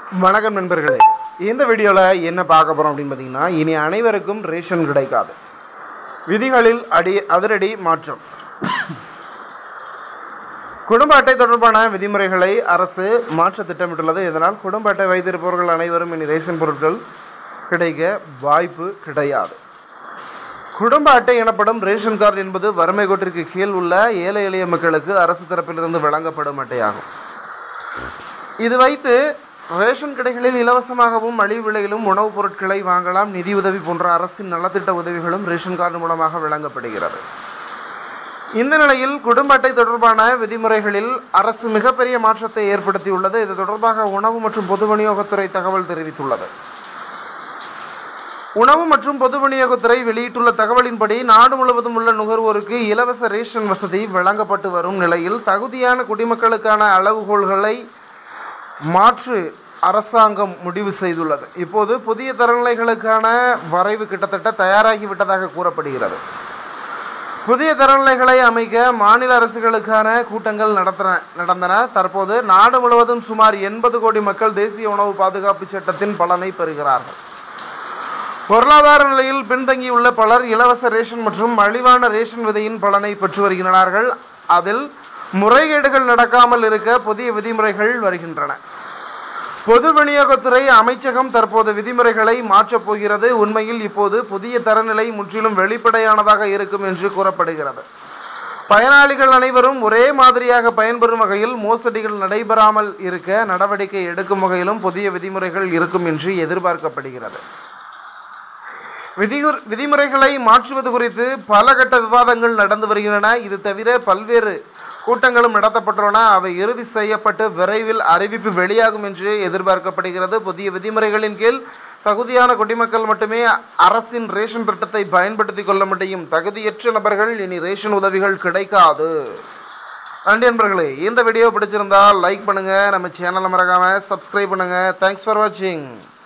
வணக்கம் நண்பர்களே, இந்த வீடியோவில் என்ன பார்க்க போகிறோம் அப்படின்னு பார்த்தீங்கன்னா, இனி அனைவருக்கும் ரேஷன் கிடைக்காது. விதிகளில் அதிரடி மாற்றம். குடும்ப அட்டை தொடர்பான விதிமுறைகளை அரசு மாற்ற திட்டமிட்டுள்ளது. இதனால் குடும்ப அட்டை வைத்திருப்பவர்கள் அனைவரும் இனி ரேஷன் பொருட்கள் கிடைக்க வாய்ப்பு கிடையாது. குடும்ப அட்டை எனப்படும் ரேஷன் கார்டு என்பது வறுமை கோட்டிற்கு கீழ் உள்ள ஏழை எளிய மக்களுக்கு அரசு தரப்பிலிருந்து வழங்கப்படும் அட்டையாகும். இது வைத்து ரேஷன் கடைகளில் இலவசமாகவும் மலிவு விலையிலும் உணவுப் பொருட்களை வாங்கலாம். நிதியுதவி போன்ற அரசின் நலத்திட்ட உதவிகளும் ரேஷன் கார்டு மூலமாக வழங்கப்படுகிறது. இந்த நிலையில் குடும்ப அட்டை தொடர்பான விதிமுறைகளில் அரசு மிகப்பெரிய மாற்றத்தை ஏற்படுத்தியுள்ளது. இது தொடர்பாக உணவு மற்றும் பொது விநியோகத்துறை தகவல் தெரிவித்துள்ளது. உணவு மற்றும் பொது விநியோகத்துறை வெளியிட்டுள்ள தகவலின்படி நாடு முழுவதும் உள்ள நுகர்வோருக்கு இலவச ரேஷன் வசதி வழங்கப்பட்டு வரும் நிலையில் தகுதியான குடிமக்களுக்கான அளவுகோல்களை மாற்று அரசாங்கம் முடிவு செய்துள்ளது. இப்போது புதிய தரநிலைகளுக்கான வரைவு கிட்டத்தட்ட தயாராகிவிட்டதாக கூறப்படுகிறது. புதிய தரநிலைகளை அமைக்க மாநில அரசுகளுக்கான கூட்டங்கள் நடந்தன. தற்போது நாடு முழுவதும் சுமார் 80 கோடி மக்கள் தேசிய உணவு பாதுகாப்பு சட்டத்தின் பலனை பெறுகிறார்கள். பொருளாதார நிலையில் பின்தங்கியுள்ள பலர் இலவச ரேஷன் மற்றும் மலிவான ரேஷன் விதையின் பலனை பெற்று வருகின்றனர். அதில் முறைகேடுகள் நடக்காமல் இருக்க புதிய விதிமுறைகள் வருகின்றன. பொது விநியோகத்துறை அமைச்சகம் தற்போது விதிமுறைகளை மாற்றப் போகிறது. உண்மையில் இப்போது புதிய தரநிலை முற்றிலும் வெளிப்படையானதாக இருக்கும் என்று கூறப்படுகிறது. பயனாளிகள் அனைவரும் ஒரே மாதிரியாக பயன்பெறும் வகையில் மோசடிகள் நடைபெறாமல் இருக்க நடவடிக்கை எடுக்கும் வகையிலும் புதிய விதிமுறைகள் இருக்கும் என்று எதிர்பார்க்கப்படுகிறது. விதிமுறைகளை மாற்றுவது குறித்து பல கட்ட விவாதங்கள் நடந்து வருகின்றன. இது தவிர பல்வேறு கூட்டங்களும் நடத்தப்பட்டுள்ளன. அவை இறுதி செய்யப்பட்டு விரைவில் அறிவிப்பு வெளியாகும் என்று எதிர்பார்க்கப்படுகிறது. புதிய விதிமுறைகளின் கீழ் தகுதியான குடிமக்கள் மட்டுமே அரசின் ரேஷன் திட்டத்தை பயன்படுத்திக் கொள்ள முடியும். தகுதியற்ற நபர்கள் இனி ரேஷன் உதவிகள் கிடைக்காது. நன்றி நண்பர்களே, இந்த வீடியோ பிடிச்சிருந்தால் லைக் பண்ணுங்க, நம்ம சேனலை மறக்காம சப்ஸ்கிரைப் பண்ணுங்க. தேங்க்ஸ் ஃபார் வாட்சிங்.